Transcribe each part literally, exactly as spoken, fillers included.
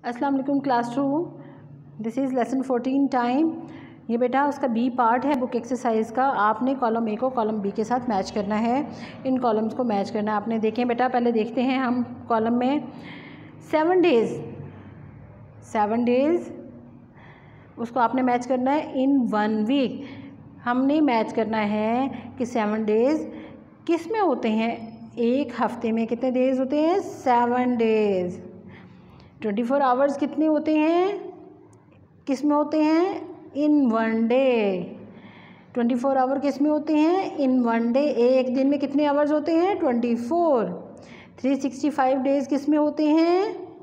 अस्सलाम वालेकुम class two, this is lesson fourteen time. ये बेटा उसका बी पार्ट है बुक एक्सरसाइज का। आपने कॉलम ए को कॉलम बी के साथ मैच करना है, इन कॉलम्स को मैच करना है आपने। देखें बेटा, पहले देखते हैं हम कॉलम में सेवन डेज़ सेवन डेज़ उसको आपने मैच करना है इन वन वीक। हमने मैच करना है कि सेवन डेज़ किस में होते हैं, एक हफ्ते में कितने डेज़ होते हैं, seven days. Twenty four hours कितने होते हैं, किस में होते हैं, in one day. Twenty four hour किस में होते हैं, इन वन डे। एक दिन में कितने आवर्स होते हैं, twenty four. Three sixty five days किस में होते हैं,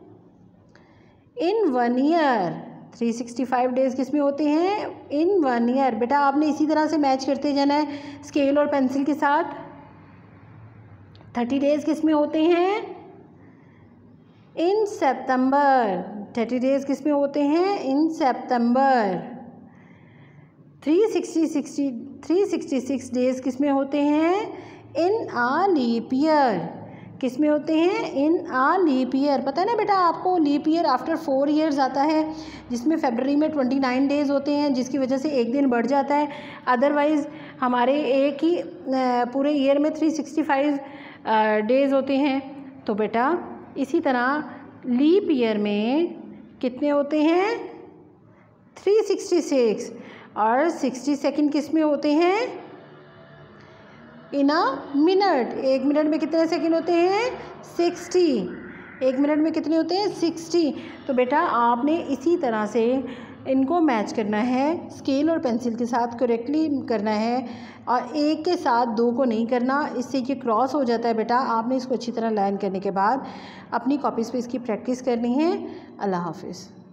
in one year. Three sixty five days किस में होते हैं, इन वन ईयर। बेटा आपने इसी तरह से मैच करते जाना है स्केल और पेंसिल के साथ। थर्टी डेज़ किस में होते हैं, इन सितंबर। थर्टी डेज़ किस में होते हैं, in September. Three sixty sixty three sixty six days किस में होते हैं, इन आ लीप ईयर। किस में होते हैं, इन आ लीप ईयर। पता है ना बेटा आपको, leap year after four years आता है, जिसमें फरवरी में ट्वेंटी नाइन डेज़ होते हैं, जिसकी वजह से एक दिन बढ़ जाता है। अदरवाइज़ हमारे एक ही पूरे ईयर में थ्री सिक्सटी फाइव डेज़ होते हैं। तो बेटा इसी तरह लीप ईयर में कितने होते हैं, थ्री सिक्सटी सिक्स। और सिक्सटी सेकेंड किस में होते हैं, इन अ मिनट। एक मिनट में कितने सेकेंड होते हैं, सिक्सटी। एक मिनट में कितने होते हैं, सिक्सटी। तो बेटा आपने इसी तरह से इनको मैच करना है, स्केल और पेंसिल के साथ करेक्टली करना है, और एक के साथ दो को नहीं करना, इससे ये क्रॉस हो जाता है। बेटा आपने इसको अच्छी तरह लर्न करने के बाद अपनी कॉपीज़ पे इसकी प्रैक्टिस करनी है। अल्लाह हाफिज़।